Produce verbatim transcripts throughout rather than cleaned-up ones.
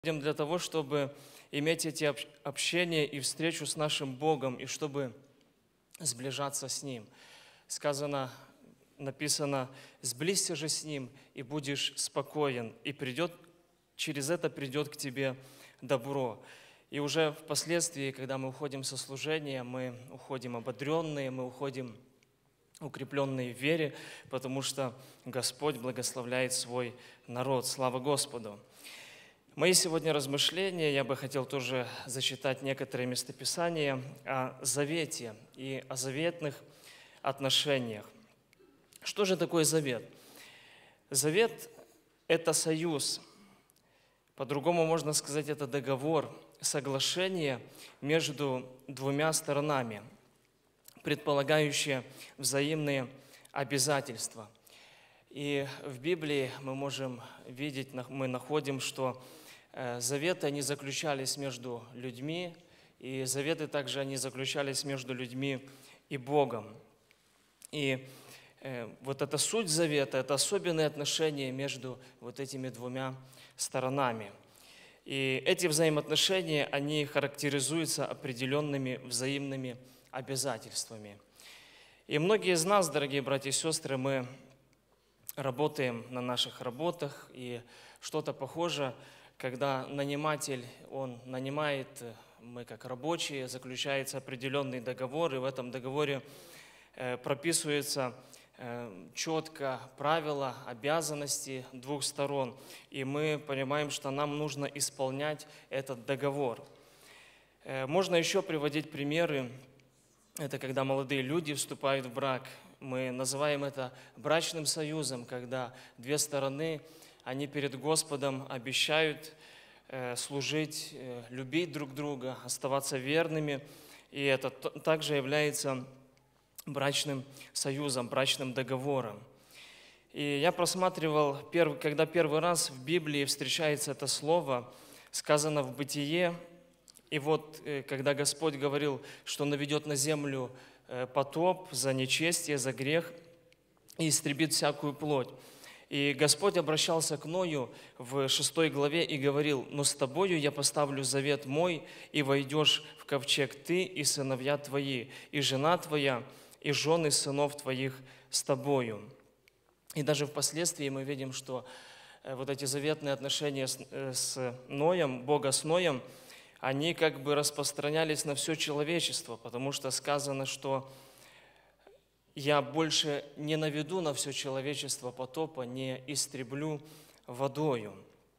Для того, чтобы иметь эти общения и встречу с нашим Богом, и чтобы сближаться с Ним. Сказано, написано: «Сблизься же с Ним, и будешь спокоен, и придет, через это придет к тебе добро». И уже впоследствии, когда мы уходим со служения, мы уходим ободренные, мы уходим укрепленные в вере, потому что Господь благословляет свой народ. Слава Господу! Мои сегодня размышления, я бы хотел тоже зачитать некоторые местописания о завете и о заветных отношениях. Что же такое завет? Завет – это союз, по-другому можно сказать, это договор, соглашение между двумя сторонами, предполагающее взаимные обязательства. И в Библии мы можем видеть, мы находим, что заветы, они заключались между людьми, и заветы также они заключались между людьми и Богом. И вот эта суть завета, это особенные отношения между вот этими двумя сторонами. И эти взаимоотношения, они характеризуются определенными взаимными обязательствами. И многие из нас, дорогие братья и сестры, мы работаем на наших работах, и что-то похоже, когда наниматель, он нанимает, мы как рабочие, заключается определенный договор, и в этом договоре прописываются четко правила, обязанности двух сторон, и мы понимаем, что нам нужно исполнять этот договор. Можно еще приводить примеры. Это когда молодые люди вступают в брак. Мы называем это брачным союзом, когда две стороны, они перед Господом обещают служить, любить друг друга, оставаться верными. И это также является брачным союзом, брачным договором. И я просматривал, когда первый раз в Библии встречается это слово, сказано в Бытие. И вот, когда Господь говорил, что наведет на землю потоп за нечестие, за грех и истребит всякую плоть. И Господь обращался к Ною в шестой главе и говорил: «Но с тобою я поставлю завет мой, и войдешь в ковчег ты и сыновья твои, и жена твоя, и жены сынов твоих с тобою». И даже впоследствии мы видим, что вот эти заветные отношения с Ноем, Бога с Ноем, они как бы распространялись на все человечество, потому что сказано, что «я больше не наведу на все человечество потопа, не истреблю водою».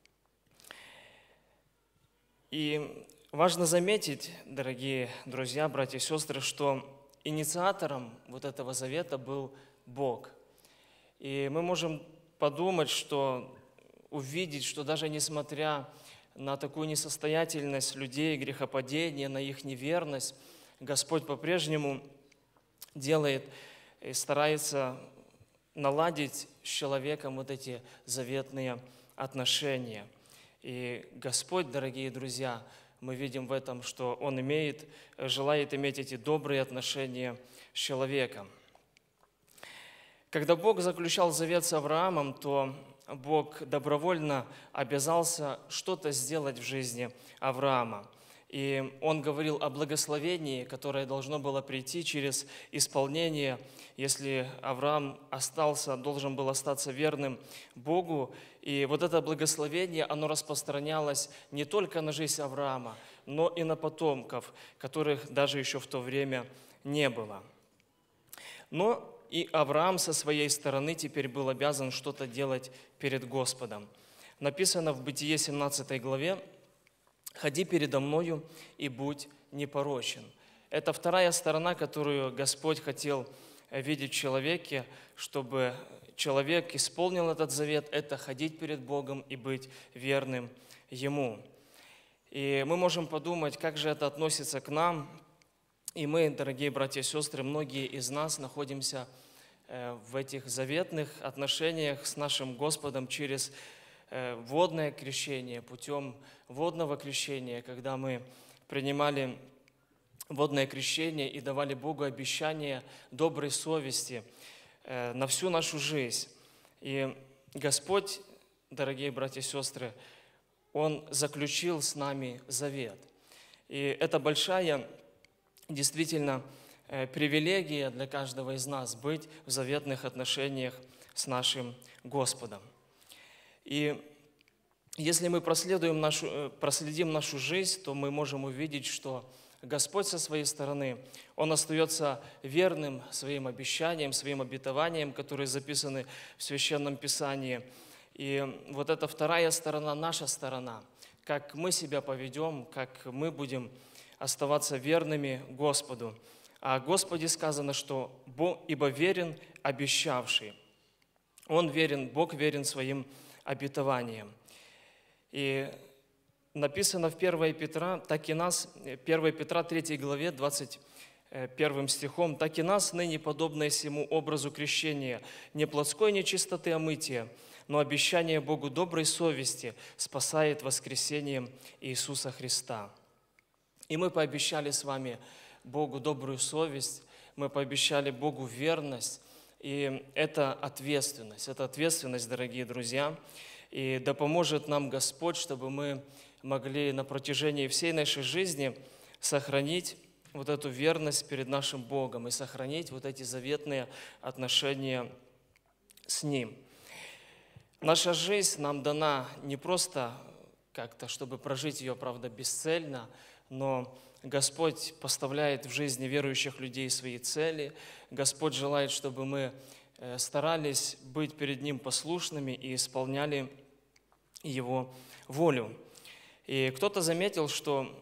И важно заметить, дорогие друзья, братья и сестры, что инициатором вот этого завета был Бог. И мы можем подумать, что увидеть, что даже несмотря на такую несостоятельность людей, грехопадение, на их неверность, Господь по-прежнему делает и старается наладить с человеком вот эти заветные отношения. И Господь, дорогие друзья, мы видим в этом, что Он имеет, желает иметь эти добрые отношения с человеком. Когда Бог заключал завет с Авраамом, то Бог добровольно обязался что-то сделать в жизни Авраама. И Он говорил о благословении, которое должно было прийти через исполнение, если Авраам остался, должен был остаться верным Богу. И вот это благословение, оно распространялось не только на жизнь Авраама, но и на потомков, которых даже еще в то время не было. Но и Авраам со своей стороны теперь был обязан что-то делать перед Господом. Написано в Бытие семнадцатой главе: «Ходи передо мною и будь непорочен». Это вторая сторона, которую Господь хотел видеть в человеке, чтобы человек исполнил этот завет, это ходить перед Богом и быть верным Ему. И мы можем подумать, как же это относится к нам. И мы, дорогие братья и сестры, многие из нас находимся в этих заветных отношениях с нашим Господом через водное крещение, путем водного крещения, когда мы принимали водное крещение и давали Богу обещание доброй совести на всю нашу жизнь. И Господь, дорогие братья и сестры, Он заключил с нами завет. И это большая, действительно, привилегия для каждого из нас быть в заветных отношениях с нашим Господом. И если мы проследуем нашу, проследим нашу жизнь, то мы можем увидеть, что Господь со своей стороны, Он остается верным своим обещаниям, своим обетованиям, которые записаны в Священном Писании. И вот эта вторая сторона, наша сторона, как мы себя поведем, как мы будем оставаться верными Господу. А о Господе сказано, что Бог, ибо верен обещавший. Он верен, Бог верен своим обетованиям. И написано в первое Петра, так и нас, первое Петра третьей главе, двадцать первым стихом, «Так и нас, ныне подобное сему образу крещения, не плотской нечистоты омытия, но обещание Богу доброй совести спасает воскресением Иисуса Христа». И мы пообещали с вами Богу добрую совесть, мы пообещали Богу верность, и это ответственность, это ответственность, дорогие друзья, и да поможет нам Господь, чтобы мы могли на протяжении всей нашей жизни сохранить вот эту верность перед нашим Богом и сохранить вот эти заветные отношения с Ним. Наша жизнь нам дана не просто как-то, чтобы прожить ее, правда, бесцельно, но Господь поставляет в жизни верующих людей свои цели. Господь желает, чтобы мы старались быть перед Ним послушными и исполняли Его волю. И кто-то заметил, что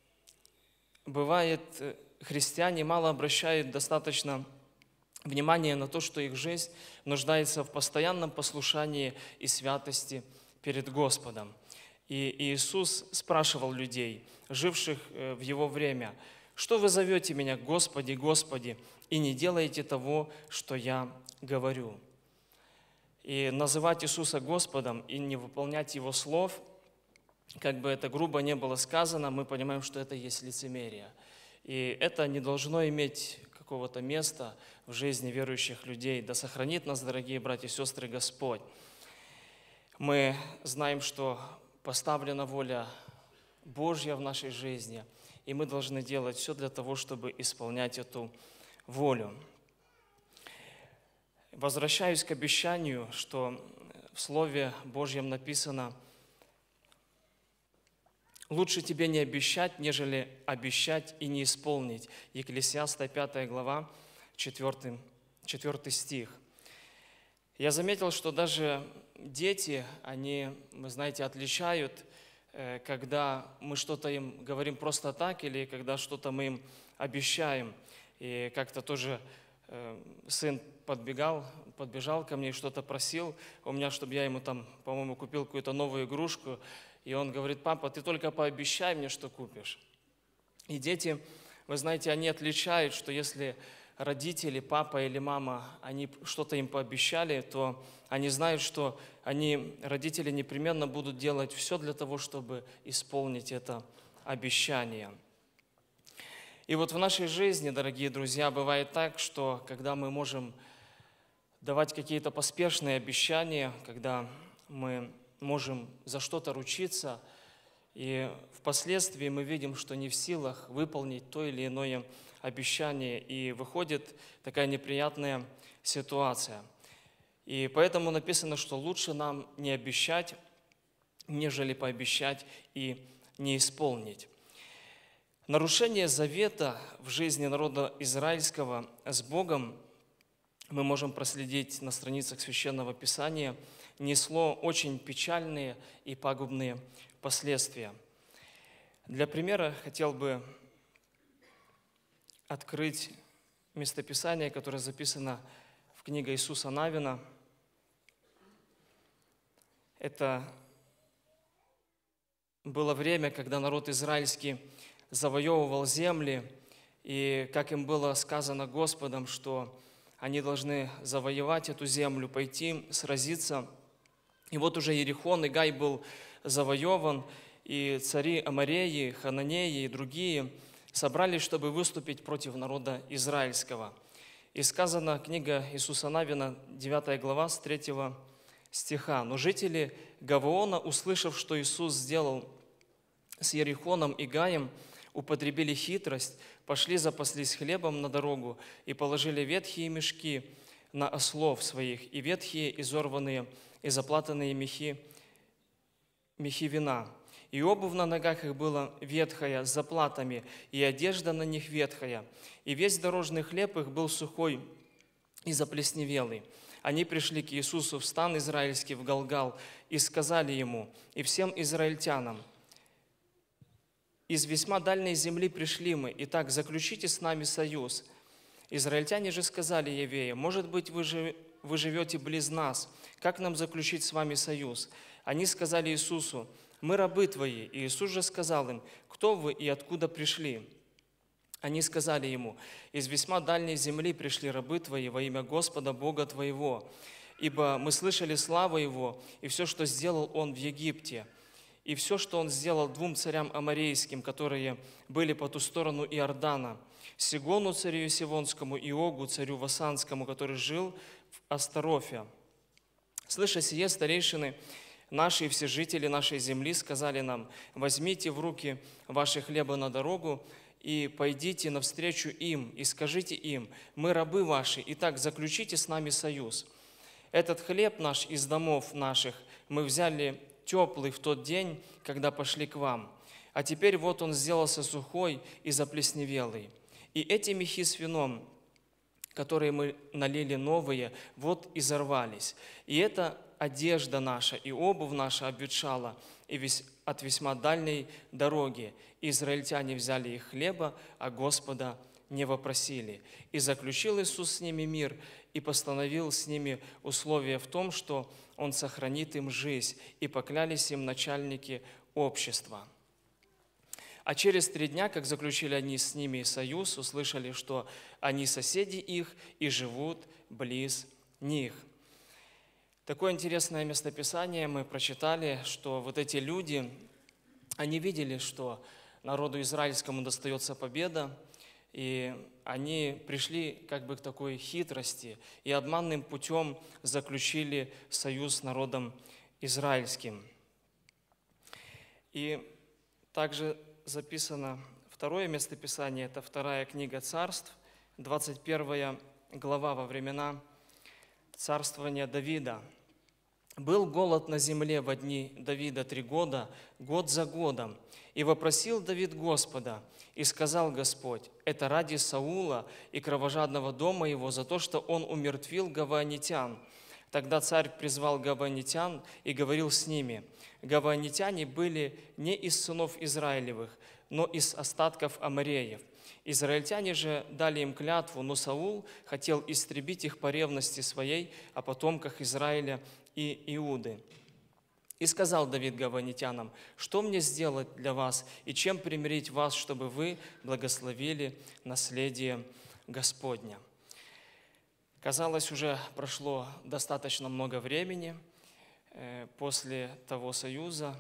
бывает, христиане мало обращают достаточно внимания на то, что их жизнь нуждается в постоянном послушании и святости перед Господом. И Иисус спрашивал людей, живших в Его время: «Что вы зовете Меня, Господи, Господи, и не делаете того, что Я говорю?» И называть Иисуса Господом и не выполнять Его слов, как бы это грубо не было сказано, мы понимаем, что это есть лицемерие. И это не должно иметь какого-то места в жизни верующих людей. Да сохранит нас, дорогие братья и сестры, Господь. Мы знаем, что поставлена воля Божья в нашей жизни, и мы должны делать все для того, чтобы исполнять эту волю. Возвращаюсь к обещанию, что в Слове Божьем написано: «Лучше тебе не обещать, нежели обещать и не исполнить». Екклесиаста пятая глава, четвёртый, четвёртый стих. Я заметил, что даже дети, они, вы знаете, отличают, когда мы что-то им говорим просто так, или когда что-то мы им обещаем. И как-то тоже сын подбегал, подбежал ко мне и что-то просил у меня, чтобы я ему там, по-моему, купил какую-то новую игрушку. И он говорит: «Папа, ты только пообещай мне, что купишь». И дети, вы знаете, они отличают, что если родители, папа или мама, они что-то им пообещали, то они знают, что они, родители, непременно будут делать все для того, чтобы исполнить это обещание. И вот в нашей жизни, дорогие друзья, бывает так, что когда мы можем давать какие-то поспешные обещания, когда мы можем за что-то ручиться, и впоследствии мы видим, что не в силах выполнить то или иное обещание, и выходит такая неприятная ситуация. И поэтому написано, что лучше нам не обещать, нежели пообещать и не исполнить. Нарушение завета в жизни народа израильского с Богом, мы можем проследить на страницах Священного Писания, несло очень печальные и пагубные последствия. Для примера хотел бы открыть местописание, которое записано в книге Иисуса Навина. Это было время, когда народ израильский завоевывал земли, и как им было сказано Господом, что они должны завоевать эту землю, пойти сразиться. И вот уже Иерихон и Гай был завоеван, и цари Амореи, Хананеи и другие собрались, чтобы выступить против народа израильского. И сказана книга Иисуса Навина, девятая глава, с третьего стиха. Но жители Гаваона, услышав, что Иисус сделал с Иерихоном и Гаем, употребили хитрость, пошли запаслись хлебом на дорогу и положили ветхие мешки на ослов своих и ветхие, изорванные и заплатанные мехи, мехи вина. И обувь на ногах их была ветхая, с заплатами, и одежда на них ветхая. И весь дорожный хлеб их был сухой и заплесневелый. Они пришли к Иисусу в стан израильский, в Галгал, и сказали Ему, и всем израильтянам: «Из весьма дальней земли пришли мы, итак, заключите с нами союз». Израильтяне же сказали Евею: «Может быть, вы, же, вы живете близ нас, как нам заключить с вами союз?» Они сказали Иисусу: «Мы рабы Твои». И Иисус же сказал им: «Кто вы и откуда пришли?» Они сказали Ему: «Из весьма дальней земли пришли рабы Твои во имя Господа Бога Твоего, ибо мы слышали славу Его и все, что сделал Он в Египте, и все, что Он сделал двум царям аморейским, которые были по ту сторону Иордана, Сигону царю Сивонскому и Огу царю Васанскому, который жил в Астарофе. Слыша сие, старейшины наши и все жители нашей земли сказали нам: возьмите в руки ваши хлеба на дорогу и пойдите навстречу им, и скажите им: мы рабы ваши, итак, заключите с нами союз. Этот хлеб наш из домов наших мы взяли теплый в тот день, когда пошли к вам, а теперь вот он сделался сухой и заплесневелый. И эти мехи с вином, которые мы налили новые, вот изорвались. И это одежда наша и обувь наша обветшала и весь, от весьма дальней дороги. Израильтяне взяли их хлеба, а Господа не вопросили. И заключил Иисус с ними мир и постановил с ними условие в том, что Он сохранит им жизнь, и поклялись им начальники общества. А через три дня, как заключили они с ними союз, услышали, что они соседи их и живут близ них. Такое интересное местописание мы прочитали, что вот эти люди, они видели, что народу израильскому достается победа, и они пришли как бы к такой хитрости и обманным путем заключили союз с народом израильским. И также записано второе местописание, это вторая книга Царств, двадцать первая глава, во времена царствования Давида. «Был голод на земле во дни Давида три года, год за годом. И вопросил Давид Господа, и сказал Господь: это ради Саула и кровожадного дома его, за то, что он умертвил гаваонитян. Тогда царь призвал гаваонитян и говорил с ними. Гаваонитяне были не из сынов Израилевых, но из остатков амореев. Израильтяне же дали им клятву, но Саул хотел истребить их по ревности своей о потомках Израиля и Иуды. И сказал Давид гаваонитянам: что мне сделать для вас и чем примирить вас, чтобы вы благословили наследие Господня?» Казалось, уже прошло достаточно много времени после того союза,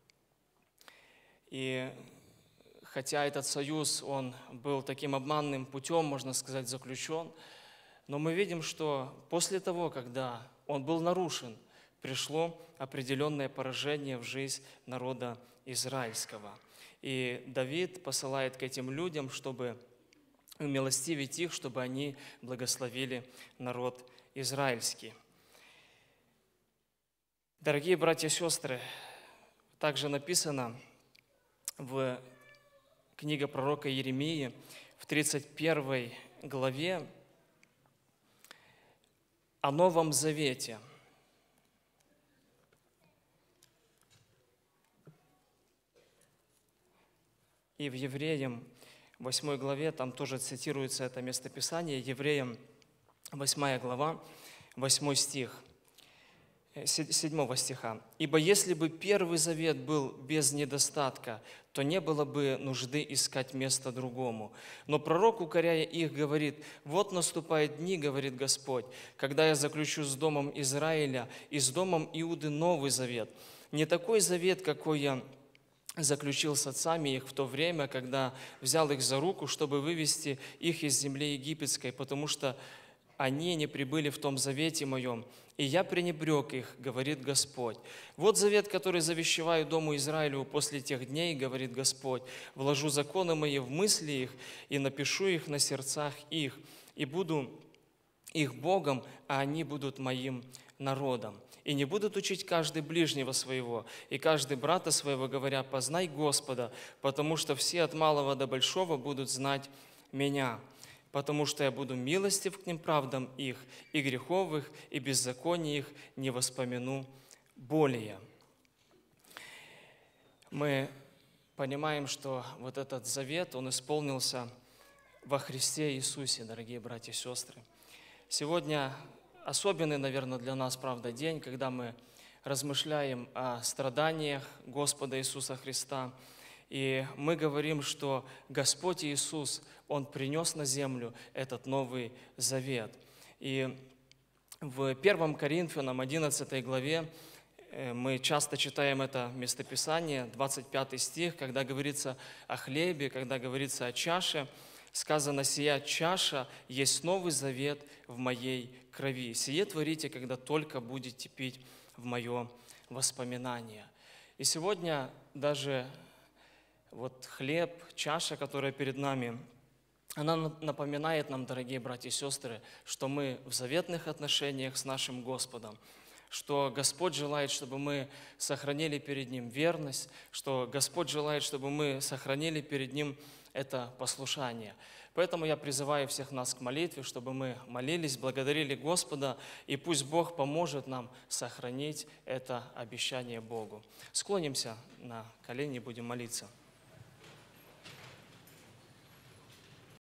и хотя этот союз, он был таким обманным путем, можно сказать, заключен, но мы видим, что после того, когда он был нарушен, пришло определенное поражение в жизнь народа израильского. И Давид посылает к этим людям, чтобы умилостивить их, чтобы они благословили народ израильский. Дорогие братья и сестры, также написано в книге пророка Иеремии в тридцать первой главе о Новом Завете. И в Евреям восьмой главе, там тоже цитируется это местописание, Евреям восьмая глава, восьмой стих, седьмого стиха. «Ибо если бы Первый Завет был без недостатка, то не было бы нужды искать место другому. Но пророк, укоряя их, говорит: вот наступают дни, говорит Господь, когда я заключу с домом Израиля и с домом Иуды Новый Завет. Не такой завет, какой я заключил с отцами их в то время, когда взял их за руку, чтобы вывести их из земли египетской, потому что они не пребыли в том завете моем, и я пренебрег их, говорит Господь. Вот завет, который завещеваю дому Израилю после тех дней, говорит Господь. Вложу законы мои в мысли их, и напишу их на сердцах их, и буду их Богом, а они будут моим народом. И не будут учить каждый ближнего своего, и каждый брата своего, говоря, познай Господа, потому что все от малого до большого будут знать меня, потому что я буду милостив к ним правдам их, и грехов их, и беззаконий их не воспомяну более. Мы понимаем, что вот этот завет, он исполнился во Христе Иисусе, дорогие братья и сестры. Сегодня особенный, наверное, для нас, правда, день, когда мы размышляем о страданиях Господа Иисуса Христа. И мы говорим, что Господь Иисус, Он принес на землю этот Новый Завет. И в первом Коринфянам, одиннадцатой главе, мы часто читаем это местописание, двадцать пятый стих, когда говорится о хлебе, когда говорится о чаше, сказано: «Сия чаша есть Новый Завет в моей крови. Сие творите, когда только будете пить в мое воспоминание». И сегодня даже вот хлеб, чаша, которая перед нами, она напоминает нам, дорогие братья и сестры, что мы в заветных отношениях с нашим Господом, что Господь желает, чтобы мы сохранили перед Ним верность, что Господь желает, чтобы мы сохранили перед Ним это послушание. Поэтому я призываю всех нас к молитве, чтобы мы молились, благодарили Господа, и пусть Бог поможет нам сохранить это обещание Богу. Склонимся на колени и будем молиться.